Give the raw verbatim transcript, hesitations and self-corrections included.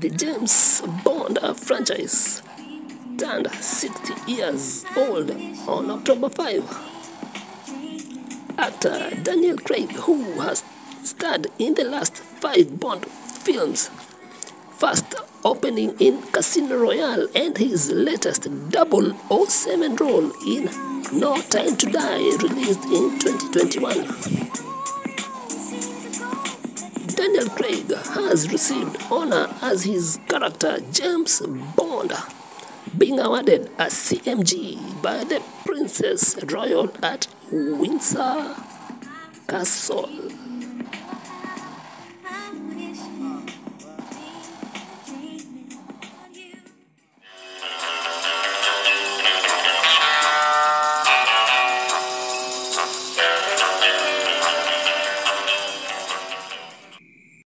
The James Bond franchise turned sixty years old on October fifth. Actor Daniel Craig, who has starred in the last five Bond films, first opening in Casino Royale and his latest double oh seven role in No Time to Die, released in twenty twenty-one. Daniel Craig has received honor as his character James Bond, being awarded a C M G by the Princess Royal at Windsor Castle.